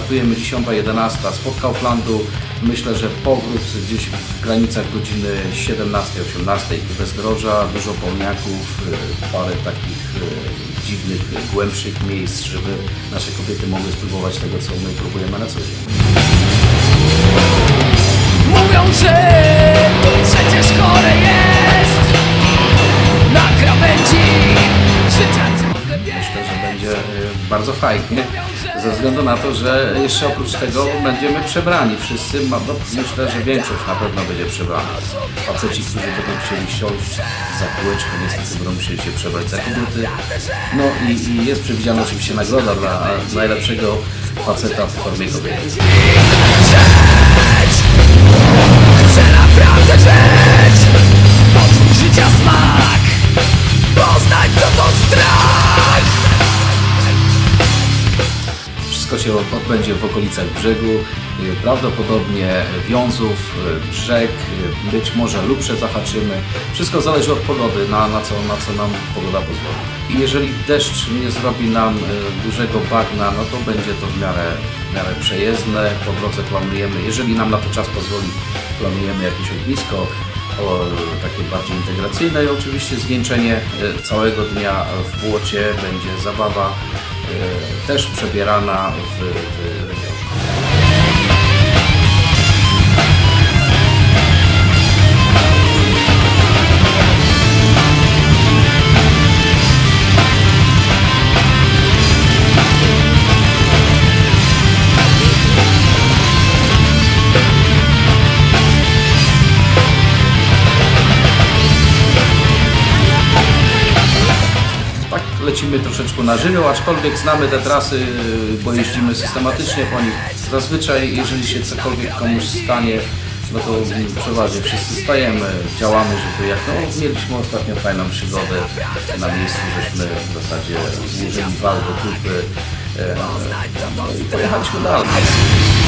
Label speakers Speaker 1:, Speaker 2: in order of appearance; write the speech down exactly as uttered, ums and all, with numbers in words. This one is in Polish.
Speaker 1: startujemy dziesiąta jedenasta spod Kauflandu. Myślę, że powrót gdzieś w granicach godziny siedemnastej osiemnastej. Bezdroża, dużo polniaków, parę takich dziwnych, głębszych miejsc, żeby nasze kobiety mogły spróbować tego, co my próbujemy na co dzień.
Speaker 2: Mówią, że to przecież chore jest na krawędzi życia.
Speaker 1: Myślę, że będzie bardzo fajnie, ze względu na to, że jeszcze oprócz tego będziemy przebrani wszyscy. No, myślę, że większość na pewno będzie przebrana. Faceci, którzy będą chcieli siąść za kółeczko, niestety będą musieli się przebrać za kobiety. No i, i jest przewidziana oczywiście nagroda dla najlepszego faceta w formie kobiety.
Speaker 2: Chcę naprawdę żyć, poczuć życia smak, poznać co to strach.
Speaker 1: Wszystko się odbędzie w okolicach brzegu, prawdopodobnie wiązów, brzeg, być może Luprze zahaczymy. Wszystko zależy od pogody, na, na, co, na co nam pogoda pozwoli. I jeżeli deszcz nie zrobi nam dużego bagna, no to będzie to w miarę, w miarę przejezdne. Po drodze planujemy, jeżeli nam na to czas pozwoli, planujemy jakieś ognisko, o, takie bardziej integracyjne i oczywiście zwieńczenie całego dnia w błocie, będzie zabawa e, też przebierana w, w lecimy troszeczkę na żywioł, aczkolwiek znamy te trasy, bo jeździmy systematycznie po nich. Zazwyczaj, jeżeli się cokolwiek komuś stanie, no to przeważnie wszyscy stajemy, działamy, żeby jak no, mieliśmy ostatnio fajną przygodę na miejscu, żeśmy w zasadzie złożyli wał do kupy, no i pojechaliśmy dalej.